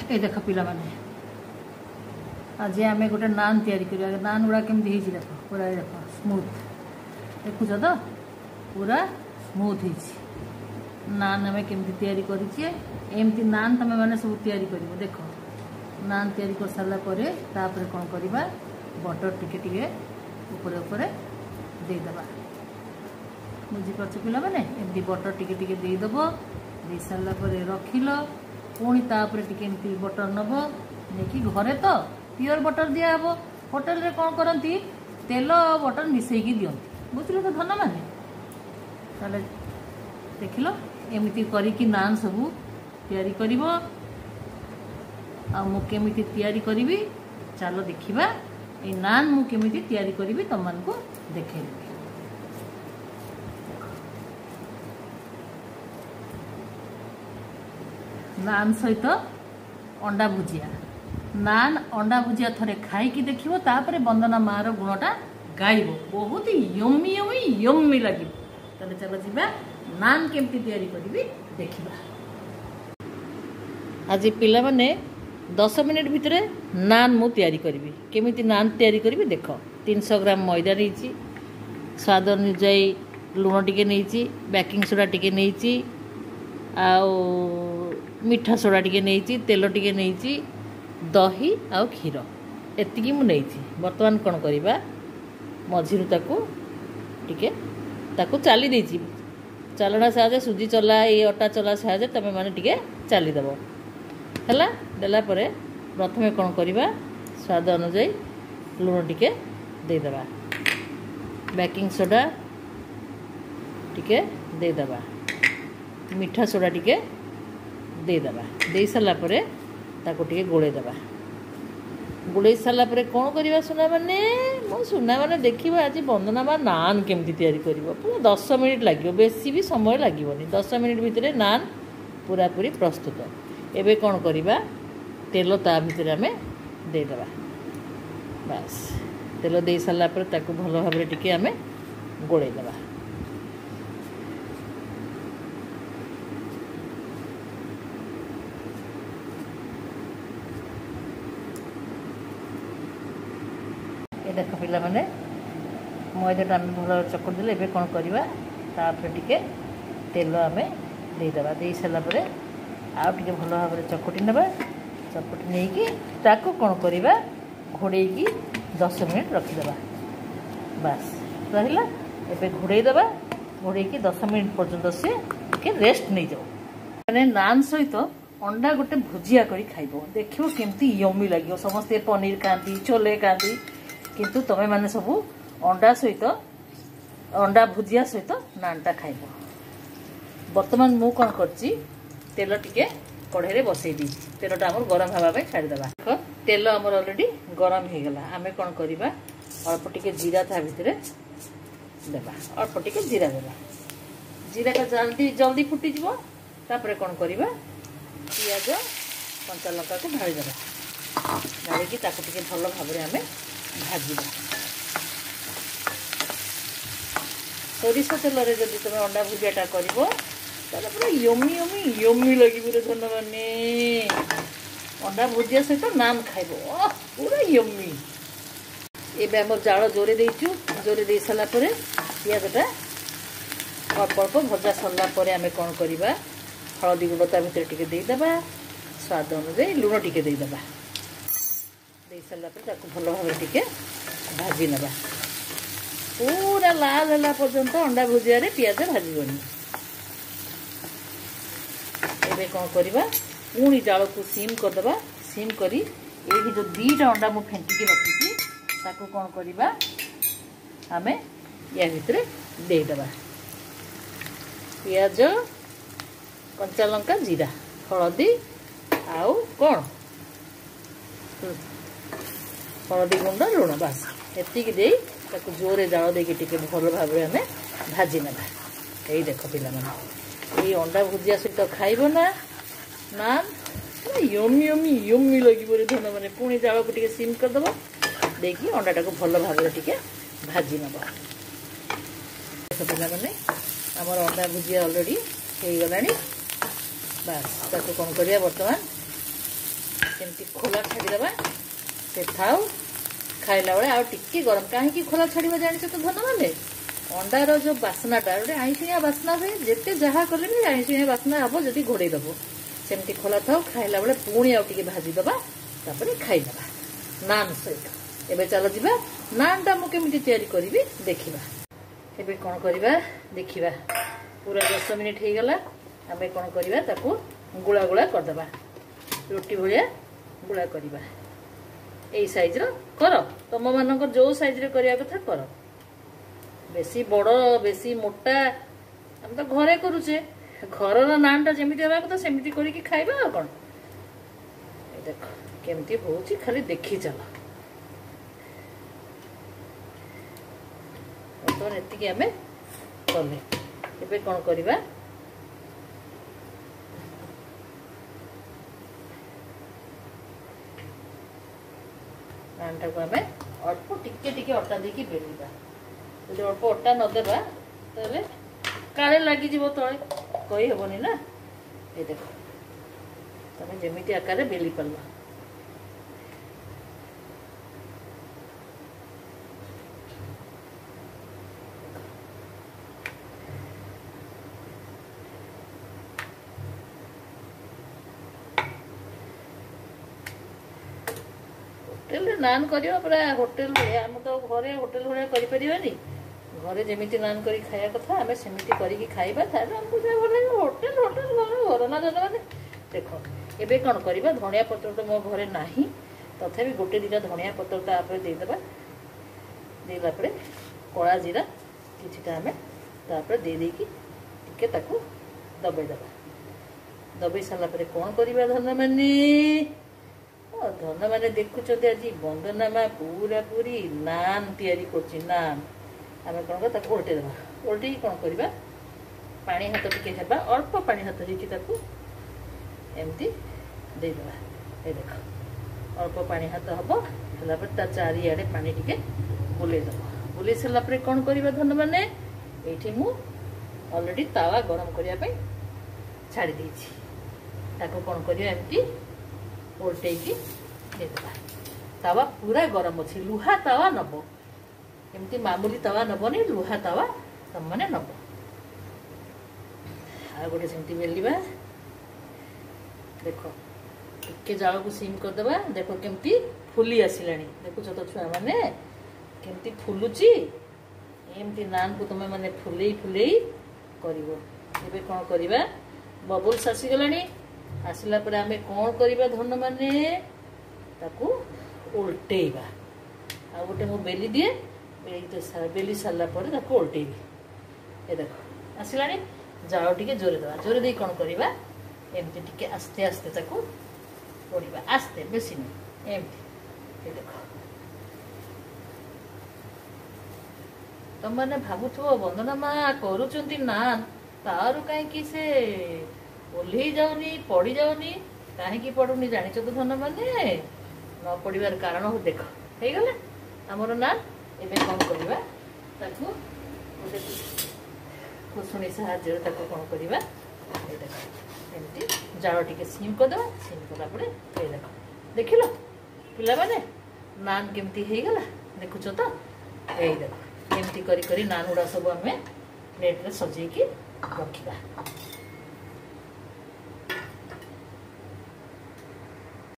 ये देख पिला माने आज आम गोटे नान तैयारी करिया नान गुड़ा केमती देख पूरा देख स्मूथ देखुच तो पूरा स्मूथ हो नान आम केमती तैयारी करिए एमती नान तुम मैंने सब तैयारी कर देख नान तैयारी कर सारा पर तापर कौन करवा बटर टिके ऊपर ऊपर देदेबा बुझीपार पिला मैंने एमती बटर टिके देदेव दे सारा पर रखिल पुणी तापर टिके एमती बटर नब नहीं घरे तो प्योर बटर दिहब होटेल रे कौन करती तेल बटर मिसेकी दियंती बुझल तो धन मैंने ताले देख लो एमती करिकी नान सबू तैयारी करिवो आ मु केमिति तैयारी करिवि चलो देखिबा ए नान मु केमिति तैयारी करिवि तुम मन को देखेबि नान सहित अंडा भुजिया नान अंडा भुजिया थरे खाई की देखिवो तापरे वंदना मार गुणटा गाइबो बहुत यम्मी यम्मी यम्मी लागिबो ताले चलो जिबा नान केमती तैयारी करिवि देखिबा आज पिला माने 10 मिनिट भितर नान मु तैयारी करी केमिति नान तैयारी करी देख 300 ग्राम मैदा नहीं स्वाद अनुजाई लुण टिके नहीं बेकिंग सोडा टिके नहीं मीठा सोडा टिके नहीं तेल टिके नहीं दही आउ क्षीर एतिकी मु नहीं बर्तमान कौन करवा मझिरु टिके चली देछि चलना साहाଯ୍ୟ सुजी चला ये अटा चला साहाଯ୍ୟ तमे माने टिके चली देबो हैला देला परे प्रथमे कौन करवा स्वाद अनुजाई लुण टिके देदेबा बेकिंग सोडा टिके देदेबा मीठा सोडा टिके देदेबा दे सारा परे ताको टिके गोळे देबा गोळे सारा परे कौन करवा सुना माने मो सुना माने देखिबा आज वंदना बा नान केमती तैयारी करिवो पूरा 10 मिनिट लागियो बेसी भी समय लागिवोनी 10 मिनिट भितरे नान पूरा पूरी प्रस्तुत एबे कौन करवा तेल ता भितर आम देदेबा बस तेल दे सारा पर ताको भल भाव टिके आम गोळे देबा ये देख पिला माने मैदाटा आम भल चकुट देले एबे कौन करवा तापर टिके तेल आम देदेबा दे सारा पर आउ टिके भल भाव चकुटी नेबा चकुटी नहीं ताको कौन करवा घोड़े की 10 मिनिट रखीदेबा बस रहा एबे घोड़े देबा घोड़े की 10 मिनिट पर्यंत सी टिके रेस्ट नहीं जाओ मैंने नान सहित अंडा गोटे भुजिया करी खाइबो देखियो केमती यम्मी लागियो समस्ते पनीर खाती छोले खाती किंतु तमे माने सबू अंडा सहित अंडा भुजिया सहित नानटा खाइबो वर्तमान मु कौन करची तेल टिके कढ़ाई रे बसई दी तेलटा आम गरम हवा पे छाड़देबा तेल आमर अलरेडी गरम हो गला आम कौन करवा अल्प टिके जीरा था भितर देबा अल्प टिके जीरा देबा जीरा का जल्दी जल्दी फुटी जीवो तापरे कौन करवा पियाज कंचा लंका को ढाली देबा ढाली ताको टिके भल भाव आम भाजीबा सोरिष तेल रे जदि तुम अंडा भुजियाटा करिवो ताले पूरा यम्मी यम्मी यम्मी लगी धन माने अंडा भुजिया सहित नान खाइबो पूरा यम्मी एबे हम जाल जोरे देइचु जोरे दे सारा परे पियाजटा अल्प अल्प भजा सरला परे आमे कोन करबा हळदी गुंड ता भितर टिके देदेबा स्वाद अनुसार लुण टिके देदेबा दे सारा परे ताको भल भाव टिके भाजी नेबा पूरा लाल होला पर्यंत अंडा भुजिया रे पियाज भाजीबनी एबे कौन करवा पुणी जाल को सीम करदे सीम करी ये जो 2टा अंडा मु फेंटिकी रखी ताको कौन करवा आम या भितर देदेबा पियाज कंचा लंका जीरा हलदी आउ कौन हलदी गुंड लुण बस एतिकी दे ताको जोरे जाल देके टिके भल भाव आम भाजी नेबा यही देख पिला माने ये अंडा भुजिया सहित खाइब ना नान यम्मी यम्मी यम्मी लगे धन मैंने पुणी जाल को सीम करदेव देखिए अंडाटा को भल भाव टिके भाजी नब पिला मैंने आमर अंडा भुजिया अलरेडी हो गला बस ताको कौन करिया वर्तमान सेमती खोला छाड़ीदे से थाउ खाइला बेले आउ टिके गरम कहीं खोला छाड़ जानी तो धन मैंने अंडार जो बास्नाटा गोटे आईसिया बास्ना हुए जिते जहाँ कले भी आईसिया बास्ना हम जदि घोड़े दब सेमती खोला थाउ खाइला बेले पुणी आउ टिके भाजीदबा तापर खाइदबा नान सहित। एबे चलो जीवा नानटा मु केमिति तैयारी करिवि देखिबा। एबे कोन करिबा देखिबा पूरा 10 मिनिट हो गला। आमे कोन करिबा ताकू गुळा गुळा करदबा रोटी भलिया गुळा करिबा। एई साइज रो कर तम मानकर जो साइज रे करिया कथा कर बेसी बड़ बेसी मोटा हम तो घरे करूचे घर नानटा जेमिति हेबा कथा सेमिति करिकि खाइबा आ कोन। ए देख केमिति होउची खाली देखि चला तो एतिकी आमे कले। एबे कोन करिबा नानटा को आमे अल्प टिके टिके अटा देकी बेलिबा। जो अल्प अटा न देबा तबे काले लागी जीवो तळे कहि हेबोनी ना। ए देखो तमे जेमिति आकार बेली पल्ला होटेल नान करियो पूरा होटेल भाया हम तो घरे होटेल भाया करि परिबानी घरे जेमिति नान करी खाया कथा हमें सेमिति करिकि खाइबा थारे हमको जे बोले होटेल होटेल घर ना जन माने देखो। एबे कोन करिबा धनिया पत्र तो मो घरे नाही तथापि गोटे दिटा धनिया पत्र ता आपरे दे देबा देला परे कोळा जीरा किछिटा हमें तापर दे देकी टिके ताकू दबे देबा। दबे साला परे कोन करिबा धन माने धन मैंने देखुच आज बंदनामा पूरा पूरी नान तैयारी करछि नान आम कौन कर उल्टे देवा उल्टे कौन करवा पानी हाथ टिके हेबा अल्प पानी हाथ होती एमती देदेवा। ये देख अल्प पानी हाथ हम है चारिआडे पानी टिके बुलेदब बुले सारापर कौन करवा धन मैंने ये मु अलरेडी तावा गरम करने छाड़ी देछि ताको कौन कर एमती उल्टे तावा पूरा गरम अच्छे लुहा तावा नब एमती मामूली तावा नबनी लुहा तावा तुम मैंने नब आ गोटे सेमती बेलिबा। देख टिके जाल को सीम करदे देख केमती फुली आसिलानी देखुच तो छुआ मैंने केमती फुलुची एमती नान को तुम मैंने फुले फुले कर कौन करवा बबुल्स आसीगलानी आसला पर आमे कौन करवा धन माने ताकू उल्टेबा आ गोटे मु बेली दिए बेली सारा पर ताकू उल्टेबी। ये देख आसलानी जाओ टिके जोरे दवा जोरे दे कौन करवा एमती टिके आस्ते आस्ते ताकू ओडिबा आस्ते बेसी नहीं एमती। ये देख तुम मैंने भावुथो वंदना मा करूचंती नान तारु कहीं से ओल्ही जाऊनी पड़ी जाऊनी कहीं पड़ुनी जानिच तो धन माने न पड़ार कारण हो देख हो गला आमर नान। एबे कौन करवा ताकू खुशुणी साहाଯ୍य ताकू कौन करवा एमती जाल टिके सीम करदे सीम कला देख देखिल पिला माने नान केमती हो गला देखुच तो यही देख एमती करी नान गुड़ा सब आम प्लेट रे सजेकी रखा।